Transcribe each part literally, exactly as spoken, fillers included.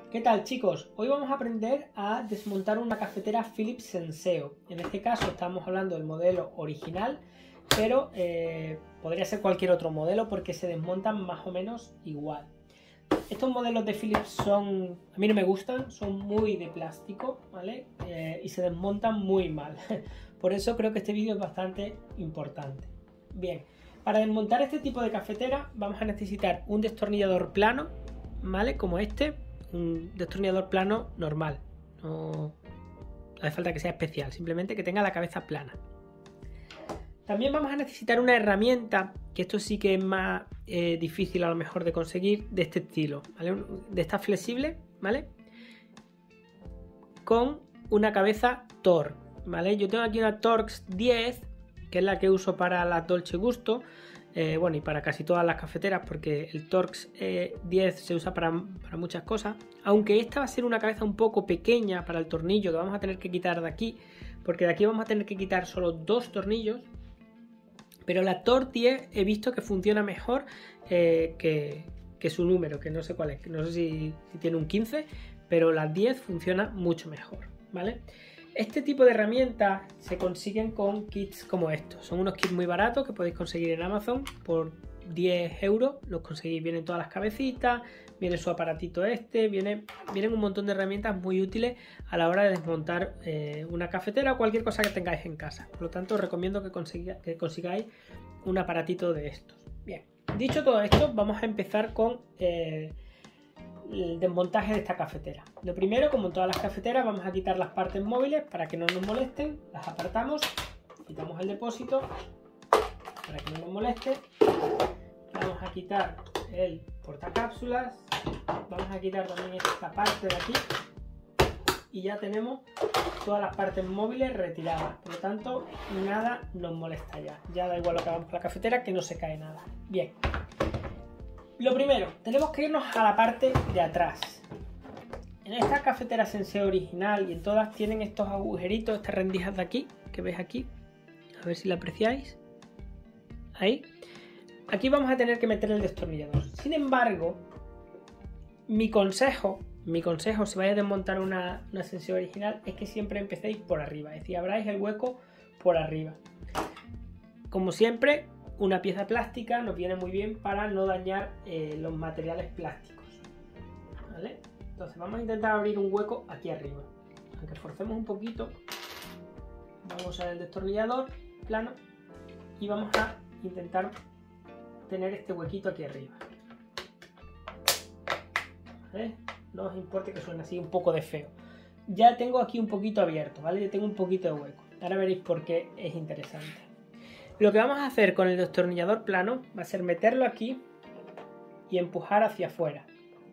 ¿Qué tal, chicos? Hoy vamos a aprender a desmontar una cafetera Philips Senseo. En este caso estamos hablando del modelo original, pero eh, podría ser cualquier otro modelo porque se desmontan más o menos igual. Estos modelos de Philips son, a mí no me gustan, son muy de plástico, ¿vale? Eh, y se desmontan muy mal. Por eso creo que este vídeo es bastante importante. Bien, para desmontar este tipo de cafetera vamos a necesitar un destornillador plano, ¿vale? Como este, un destornillador plano normal. No hace falta que sea especial, simplemente que tenga la cabeza plana. También vamos a necesitar una herramienta, que esto sí que es más eh, difícil a lo mejor de conseguir, de este estilo, ¿vale? De esta flexible, ¿vale? Con una cabeza Torx, ¿vale? Yo tengo aquí una Torx diez, que es la que uso para la Dolce Gusto, eh, bueno, y para casi todas las cafeteras, porque el Torx eh, diez se usa para, para muchas cosas, aunque esta va a ser una cabeza un poco pequeña para el tornillo que vamos a tener que quitar de aquí, porque de aquí vamos a tener que quitar solo dos tornillos. Pero la Torx diez he visto que funciona mejor eh, que, que su número, que no sé cuál es, no sé si, si tiene un quince, pero la diez funciona mucho mejor, ¿vale? Este tipo de herramientas se consiguen con kits como estos. Son unos kits muy baratos que podéis conseguir en Amazon por diez euros. Los conseguís, vienen todas las cabecitas, viene su aparatito este, viene, vienen un montón de herramientas muy útiles a la hora de desmontar eh, una cafetera o cualquier cosa que tengáis en casa. Por lo tanto, os recomiendo que, consiga, que consigáis un aparatito de estos. Bien, dicho todo esto, vamos a empezar con eh, el desmontaje de esta cafetera. Lo primero, como en todas las cafeteras, vamos a quitar las partes móviles para que no nos molesten. Las apartamos, quitamos el depósito para que no nos moleste. Vamos a quitar el portacápsulas, vamos a quitar también esta parte de aquí y ya tenemos todas las partes móviles retiradas. Por lo tanto, nada nos molesta ya. Ya da igual lo que hagamos con la cafetera, que no se cae nada. Bien. Lo primero, tenemos que irnos a la parte de atrás. En esta cafetera Senseo original y en todas tienen estos agujeritos, estas rendijas de aquí, que veis aquí. A ver si la apreciáis. Ahí. Aquí vamos a tener que meter el destornillador. Sin embargo, mi consejo, mi consejo si vais a desmontar una, una Senseo original es que siempre empecéis por arriba. Es decir, abráis el hueco por arriba. Como siempre, una pieza plástica nos viene muy bien para no dañar eh, los materiales plásticos, ¿vale? Entonces vamos a intentar abrir un hueco aquí arriba. Aunque forcemos un poquito, vamos a usar el destornillador plano y vamos a intentar tener este huequito aquí arriba, ¿vale? No os importe que suene así un poco de feo. Ya tengo aquí un poquito abierto, ¿vale? Ya tengo un poquito de hueco. Ahora veréis por qué es interesante. Lo que vamos a hacer con el destornillador plano va a ser meterlo aquí y empujar hacia afuera.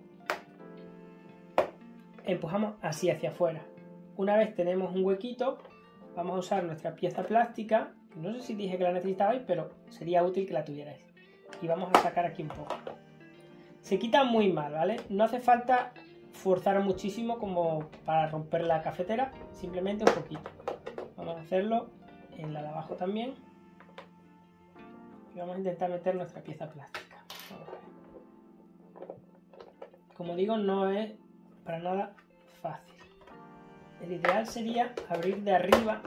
Empujamos así hacia afuera. Una vez tenemos un huequito, vamos a usar nuestra pieza plástica. No sé si dije que la necesitabais, pero sería útil que la tuvierais. Y vamos a sacar aquí un poco. Se quita muy mal, ¿vale? No hace falta forzar muchísimo como para romper la cafetera, simplemente un poquito. Vamos a hacerlo en la de abajo también. Y vamos a intentar meter nuestra pieza plástica. Vamos a ver. Como digo, no es para nada fácil. El ideal sería abrir de arriba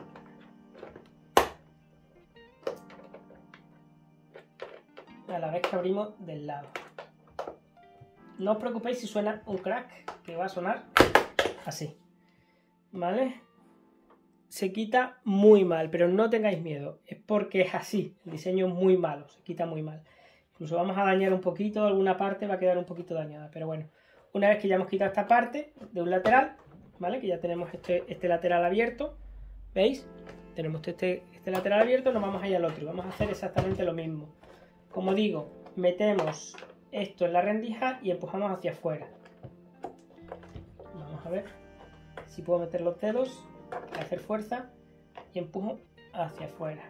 a la vez que abrimos del lado. No os preocupéis si suena un crack, que va a sonar así, ¿vale? Se quita muy mal, pero no tengáis miedo, es porque es así, el diseño es muy malo, se quita muy mal. Incluso vamos a dañar un poquito, alguna parte va a quedar un poquito dañada, pero bueno, una vez que ya hemos quitado esta parte de un lateral, ¿vale? Que ya tenemos este, este lateral abierto, ¿veis? Tenemos este, este lateral abierto, nos vamos a ir al otro y vamos a hacer exactamente lo mismo. Como digo, metemos esto en la rendija y empujamos hacia afuera. Vamos a ver si puedo meter los dedos, hacer fuerza y empujo hacia afuera.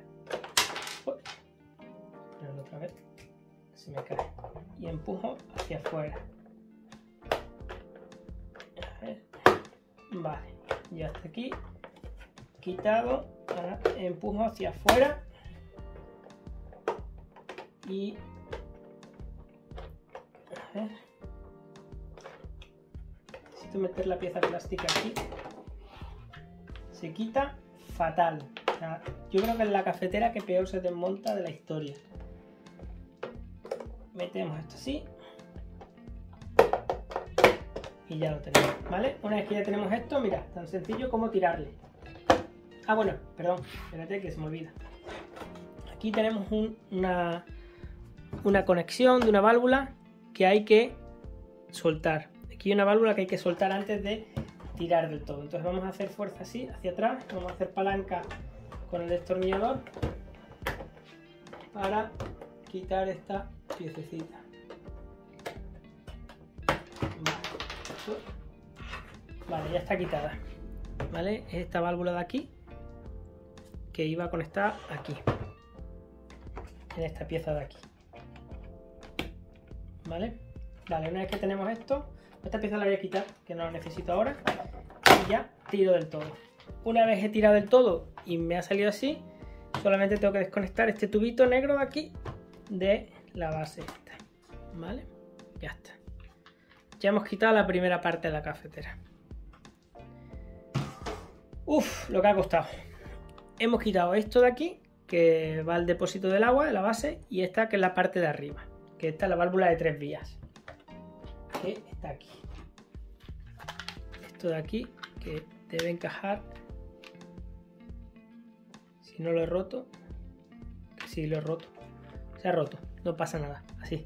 Ponerlo otra vez, se me cae. Y empujo hacia afuera. A ver. Vale, ya hasta aquí. Quitado. Ahora empujo hacia afuera. Y a ver si necesito meter la pieza plástica aquí. Se quita fatal. O sea, yo creo que es la cafetera que peor se desmonta de la historia. Metemos esto así. Y ya lo tenemos, ¿vale? Una vez que ya tenemos esto, mira, tan sencillo como tirarle. Ah, bueno, perdón, espérate que se me olvida. Aquí tenemos un, una, una conexión de una válvula que hay que soltar. Aquí hay una válvula que hay que soltar antes de tirar del todo. Entonces vamos a hacer fuerza así, hacia atrás. Vamos a hacer palanca con el destornillador para quitar esta piececita. Vale, ya está quitada. ¿Vale? Esta válvula de aquí que iba a conectar aquí, en esta pieza de aquí. ¿Vale? Vale, una vez que tenemos esto, esta pieza la voy a quitar, que no la necesito ahora, y ya tiro del todo. Una vez he tirado del todo y me ha salido así, solamente tengo que desconectar este tubito negro de aquí de la base esta. ¿Vale? Ya está. Ya hemos quitado la primera parte de la cafetera. Uf, lo que ha costado. Hemos quitado esto de aquí, que va al depósito del agua, de la base, y esta que es la parte de arriba, que esta es la válvula de tres vías, que está aquí. Esto de aquí, que debe encajar. Si no lo he roto, que sí lo he roto. Se ha roto, no pasa nada, así.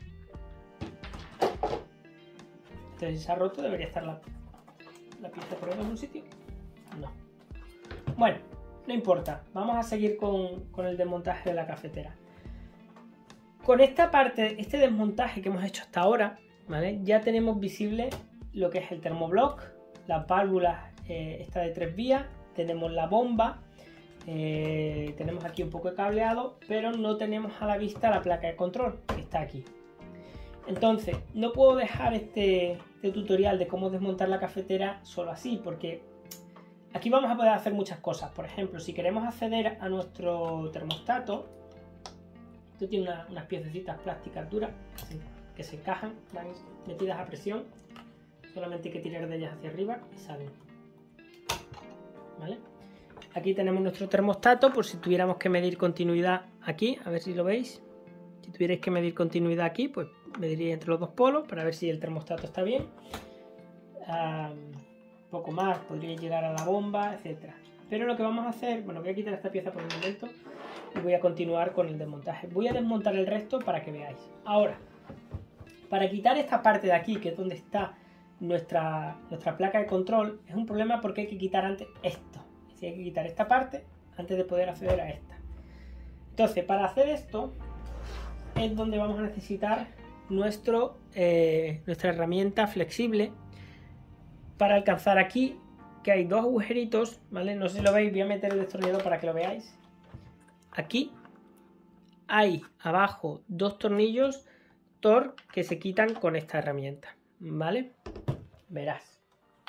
Entonces si se ha roto debería estar la, la pieza por en algún sitio. No. Bueno, no importa. Vamos a seguir con, con el desmontaje de la cafetera. Con esta parte, este desmontaje que hemos hecho hasta ahora, ¿vale? Ya tenemos visible lo que es el termoblock, las válvulas, eh, esta de tres vías, tenemos la bomba, eh, tenemos aquí un poco de cableado, pero no tenemos a la vista la placa de control, que está aquí. Entonces, no puedo dejar este, este tutorial de cómo desmontar la cafetera solo así, porque aquí vamos a poder hacer muchas cosas. Por ejemplo, si queremos acceder a nuestro termostato, esto tiene una, unas piececitas plásticas duras así, que se encajan, van metidas a presión. Solamente hay que tirar de ellas hacia arriba y salen. ¿Vale? Aquí tenemos nuestro termostato, por si tuviéramos que medir continuidad aquí, a ver si lo veis. Si tuvierais que medir continuidad aquí, pues mediría entre los dos polos para ver si el termostato está bien. Um, poco más, podría llegar a la bomba, etcétera. Pero lo que vamos a hacer, bueno, voy a quitar esta pieza por el momento y voy a continuar con el desmontaje. Voy a desmontar el resto para que veáis. Ahora, para quitar esta parte de aquí, que es donde está nuestra, nuestra placa de control, es un problema porque hay que quitar antes esto. Es decir, hay que quitar esta parte antes de poder acceder a esta. Entonces, para hacer esto es donde vamos a necesitar nuestro, eh, nuestra herramienta flexible para alcanzar aquí, que hay dos agujeritos, ¿vale? No sé si lo veis, voy a meter el destornillador para que lo veáis. Aquí hay abajo dos tornillos Torx que se quitan con esta herramienta, ¿vale? Verás.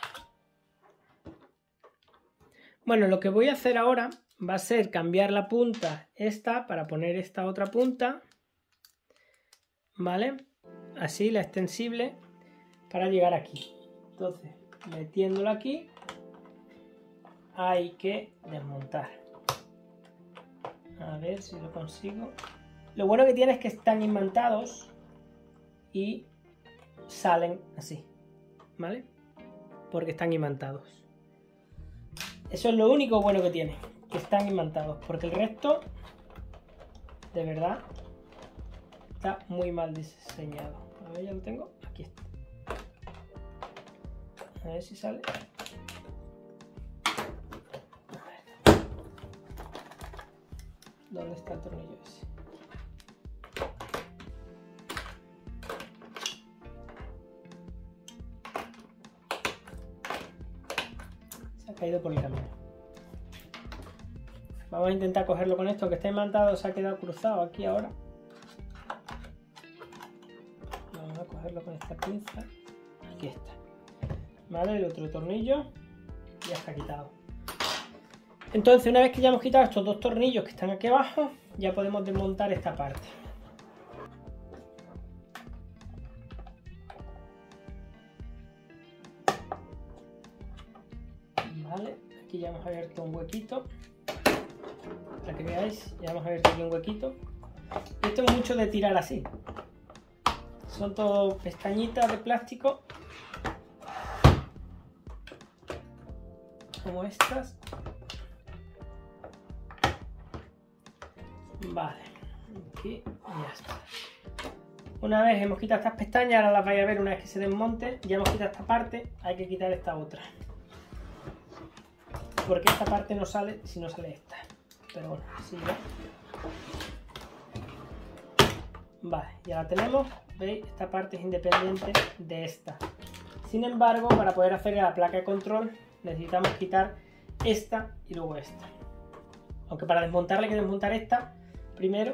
Bueno, lo que voy a hacer ahora va a ser cambiar la punta esta para poner esta otra punta, ¿vale? Así, la extensible, para llegar aquí. Entonces, metiéndolo aquí, hay que desmontar. A ver si lo consigo. Lo bueno que tiene es que están imantados y salen así, ¿vale? Porque están imantados. Eso es lo único bueno que tiene, que están imantados, porque el resto, de verdad, está muy mal diseñado. A ver, ya lo tengo. Aquí está. A ver si sale. A ver. ¿Dónde está el tornillo ese? Se ha caído por el camino. Vamos a intentar cogerlo con esto, que está imantado, se ha quedado cruzado aquí ahora. Vamos a cogerlo con esta pinza. Aquí está. Vale, el otro tornillo ya está quitado. Entonces, una vez que ya hemos quitado estos dos tornillos que están aquí abajo, ya podemos desmontar esta parte. Vale, aquí ya hemos abierto un huequito. Para que veáis, ya hemos abierto aquí un huequito. Esto es mucho de tirar así. Son todo pestañitas de plástico. Como estas. Vale, aquí y ya está. Una vez hemos quitado estas pestañas, ahora las vais a ver una vez que se desmonte. Ya hemos quitado esta parte, hay que quitar esta otra. Porque esta parte no sale si no sale esta. Pero bueno, así ya. Vale, ya la tenemos. ¿Veis? Esta parte es independiente de esta. Sin embargo, para poder hacer la placa de control necesitamos quitar esta y luego esta. Aunque para desmontarla hay que desmontar esta primero.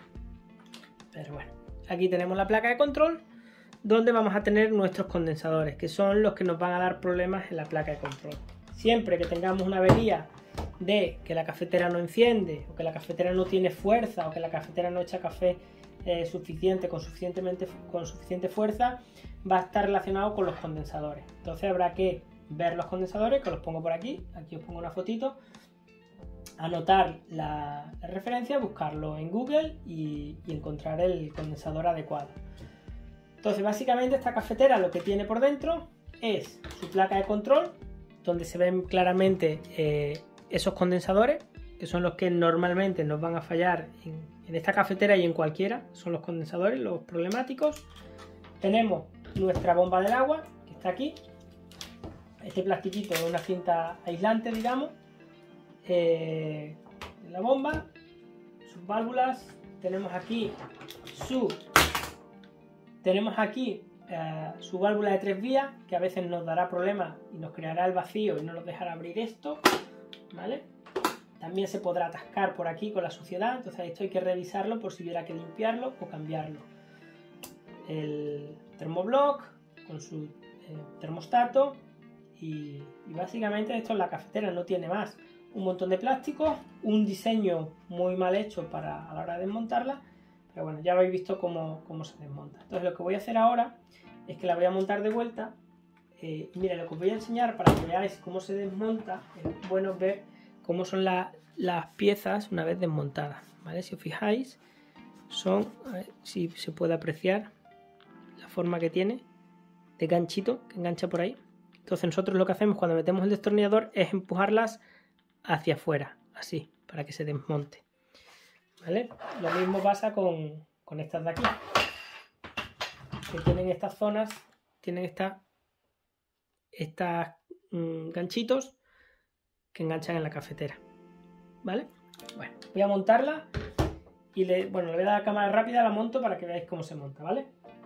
Pero bueno, aquí tenemos la placa de control donde vamos a tener nuestros condensadores, que son los que nos van a dar problemas en la placa de control. Siempre que tengamos una avería de que la cafetera no enciende, o que la cafetera no tiene fuerza, o que la cafetera no echa café eh, suficiente, con, suficientemente, con suficiente fuerza, va a estar relacionado con los condensadores. Entonces habrá que ver los condensadores, que los pongo por aquí, aquí os pongo una fotito, anotar la, la referencia, buscarlo en Google y, y encontrar el condensador adecuado. Entonces básicamente esta cafetera lo que tiene por dentro es su placa de control, donde se ven claramente eh, esos condensadores, que son los que normalmente nos van a fallar en, en esta cafetera y en cualquiera, son los condensadores, los problemáticos. Tenemos nuestra bomba del agua, que está aquí, este plastiquito es una cinta aislante, digamos, eh, la bomba, sus válvulas, tenemos aquí su, tenemos aquí eh, su válvula de tres vías, que a veces nos dará problemas y nos creará el vacío y no nos dejará abrir esto, ¿vale? También se podrá atascar por aquí con la suciedad, entonces esto hay que revisarlo por si hubiera que limpiarlo o cambiarlo. El termoblock con su eh, termostato y, y básicamente esto es la cafetera, no tiene más. Un montón de plástico, un diseño muy mal hecho para a la hora de desmontarla, pero bueno, ya habéis visto cómo, cómo se desmonta. Entonces lo que voy a hacer ahora es que la voy a montar de vuelta eh, y mira, lo que os voy a enseñar para que veáis cómo se desmonta, es bueno ver cómo son la, las piezas una vez desmontadas, ¿vale? Si os fijáis, son, a ver si se puede apreciar la forma que tiene de ganchito que engancha por ahí. Entonces nosotros lo que hacemos cuando metemos el destornillador es empujarlas hacia afuera, así, para que se desmonte, ¿vale? Lo mismo pasa con, con estas de aquí, que tienen estas zonas, tienen estas estas mmm, ganchitos que enganchan en la cafetera, ¿vale? Bueno, voy a montarla y le, bueno, le voy a dar la cámara rápida, la monto para que veáis cómo se monta, ¿vale?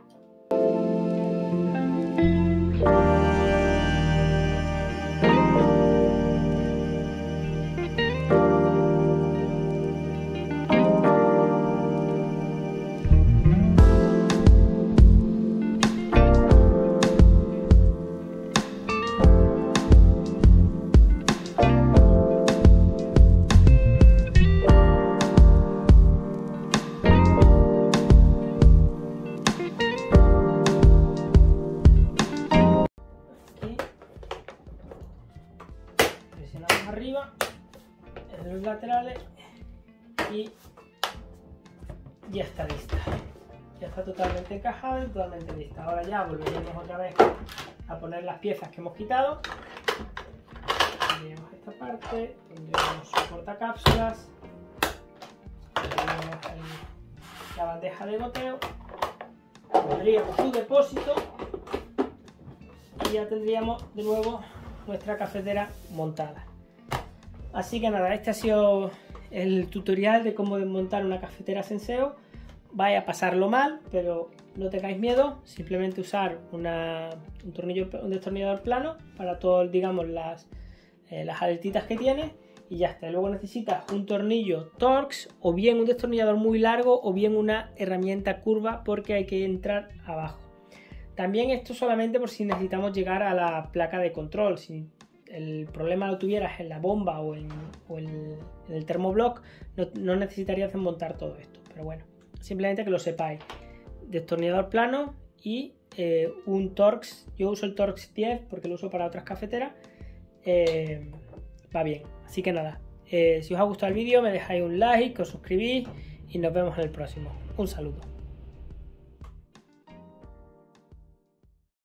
Arriba en los laterales y ya está lista, ya está totalmente encajada y totalmente lista. Ahora ya volveremos otra vez a poner las piezas que hemos quitado. Tendríamos esta parte, tendríamos su portacápsulas, tendríamos la bandeja de goteo, tendríamos su depósito y ya tendríamos de nuevo nuestra cafetera montada. Así que nada, este ha sido el tutorial de cómo desmontar una cafetera Senseo. Vaya a pasarlo mal, pero no tengáis miedo, simplemente usar una, un, tornillo, un destornillador plano para todas, digamos, las, eh, las aletitas que tiene y ya está. Luego necesitas un tornillo Torx o bien un destornillador muy largo o bien una herramienta curva porque hay que entrar abajo. También esto solamente por si necesitamos llegar a la placa de control. Si el problema lo tuvieras en la bomba o en, o en, el, en el termoblock, no, no necesitarías desmontar todo esto. Pero bueno, simplemente que lo sepáis. Destornillador plano y eh, un Torx. Yo uso el Torx diez porque lo uso para otras cafeteras. eh, va bien. Así que nada, eh, si os ha gustado el vídeo me dejáis un like, os suscribís y nos vemos en el próximo. Un saludo.